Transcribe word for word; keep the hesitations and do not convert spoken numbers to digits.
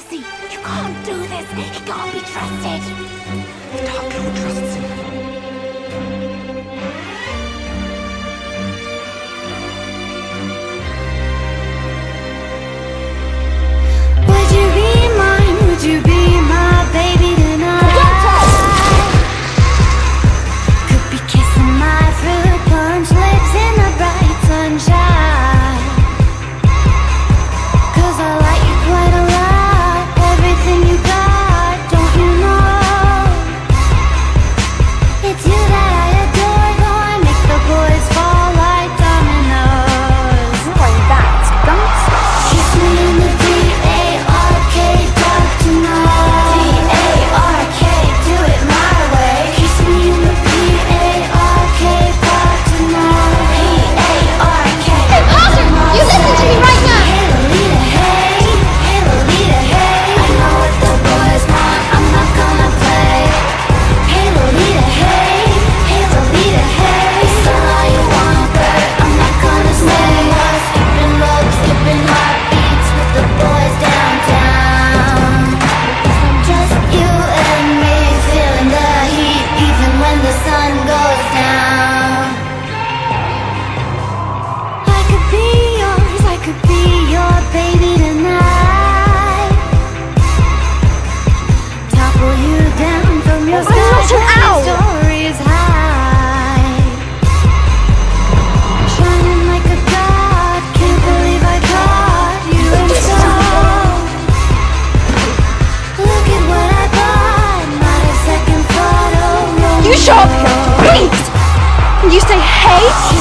Jesse, you can't do this. He can't be trusted. The Dark Lord trusts him. Would you be mine? Would you be my baby tonight? Could be kissing my fruit punch lips in the bright sunshine. 'Cause I like you quite a lot. Everything you got, don't you know? It's you that I adore. Though I make the boys fall like dominoes. You're wearing that, don't stop. Kiss me in the D A R K dark tonight. D A R K, do it my way. Kiss me in the P A R K dark tonight. P A R K. Hey, Potter! You listen to me right now! Hey Lolita, hey. Hey Lolita, hey. I know what the boys want, I'm not gonna play. Hey Lolita, hey. Hey Lolita, hey. It's all you want, but I'm not gonna stay. Skipping rope, skipping heartbeats with the boys downtown. Just you and me feeling the heat, even when the sun goes down. I could be yours, I could be your baby tonight. Topple you down from your Oh, I'm not an sky, owl. stories high. Shining like a god, can't believe I caught you in so. Look at what I bought, not a second thought. Oh, You show up here, wait! And you say, hey?